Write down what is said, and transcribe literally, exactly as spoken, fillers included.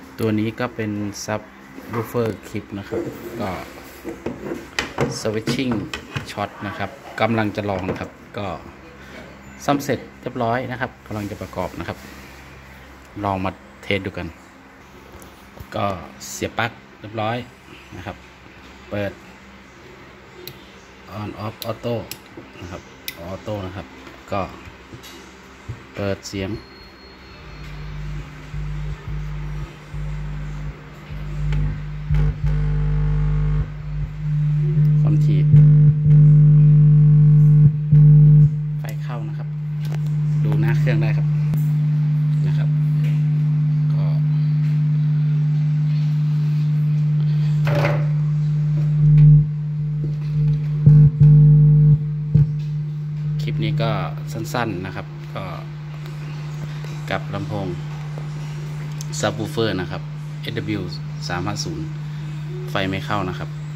ตัวนี้ก็เป็นซับวูเฟอร์คลิปนะครับก็สวิตชิ่งช็อตนะครับกำลังจะลองนะครับก็ซ่อมเสร็จเรียบร้อยนะครับกำลังจะประกอบนะครับลองมาเทสดูกันก็เสียบปลั๊กเรียบร้อยนะครับเปิด on off auto นะครับออโต้นะครับก็เปิดเสียงความถี่ไฟเข้านะครับดูหน้าเครื่องได้ครับนะครับก็คลิปนี้ก็สั้นๆนะครับก็กับลำโพงซับวูเฟอร์นะครับ เอส ดับเบิลยู สามห้าศูนย์ไฟไม่เข้านะครับ